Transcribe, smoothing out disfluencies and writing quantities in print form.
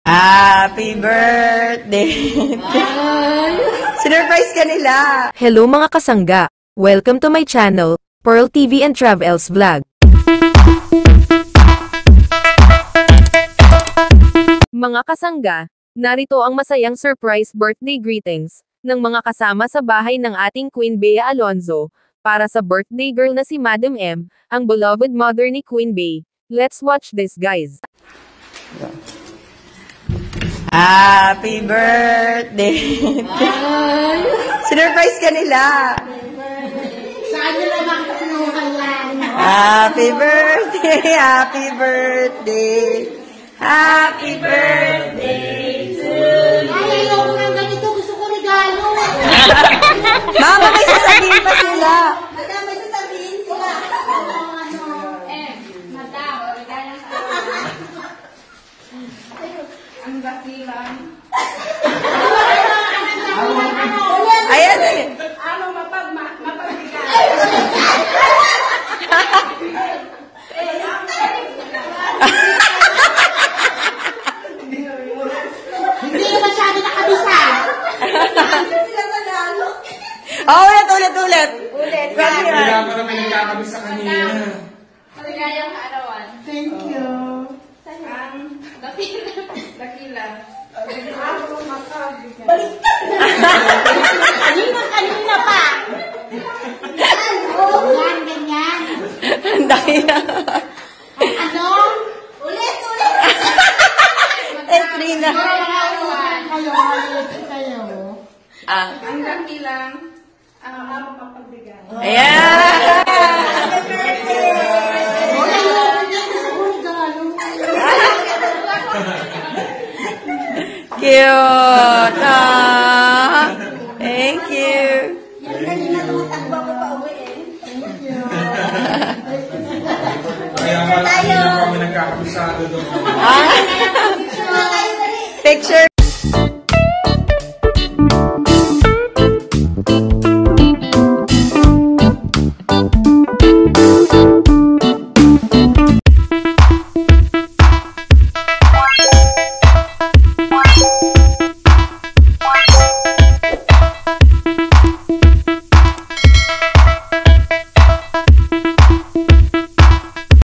Happy birthday! Sinurprise ka nila! Hello mga kasangga! Welcome to my channel, Pearl TV and Travels Vlog. Mga kasangga, narito ang masayang surprise birthday greetings ng mga kasama sa bahay ng ating Queen Bea Alonzo para sa birthday girl na si Madam M, ang beloved mother ni Queen Bea. Let's watch this, guys. Happy birthday! Sinurprise ka nila! Saan nila makakanuhan lang? Happy birthday! Happy birthday! Happy birthday to you! Ay, ayoko ng ganito. Gusto ko regalo. Mama, may sasabihin pa sila! Madam, may sasabihin sila. Madam, regalo sa ang dakilang. Ayan eh! Ano mapagbigay? Hindi masyado nakabisa. Sila manalo. Oh, ulit! Grabe yan. Kailangan ko naman nagkakabisa kanina. Maligayang kaarawan. Thank you. Dakila. Ako makabigay. Kanina pa. Ganyan. Ang dami na. Ano? Ulit. Entry na. Kayo. Ang dakilang ako mapagbigay. ayan! Cute! Thank you! Yan kanina tumatakbo ako pa uwi eh. Thank you. Kaya pala kanina kami nagkakabisado doon. Picture!